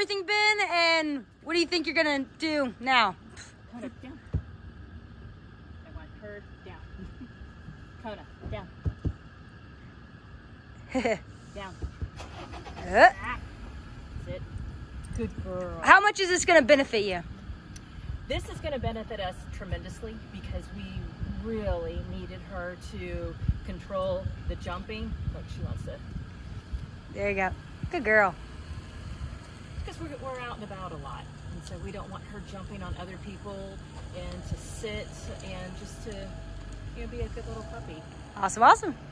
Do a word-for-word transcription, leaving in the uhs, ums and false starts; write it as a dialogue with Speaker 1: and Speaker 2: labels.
Speaker 1: everything been, and what do you think you're gonna do now?
Speaker 2: Kona, down. I want her down. Kona, down. Down.
Speaker 1: Uh,
Speaker 2: Sit. Good girl.
Speaker 1: How much is this gonna benefit you?
Speaker 2: This is going to benefit us tremendously because we really needed her to control the jumping. Look, she wants to.
Speaker 1: There you go. Good girl.
Speaker 2: Because we're, we're out and about a lot. And so we don't want her jumping on other people, and to sit and just to, you know, be a good little puppy.
Speaker 1: Awesome, awesome.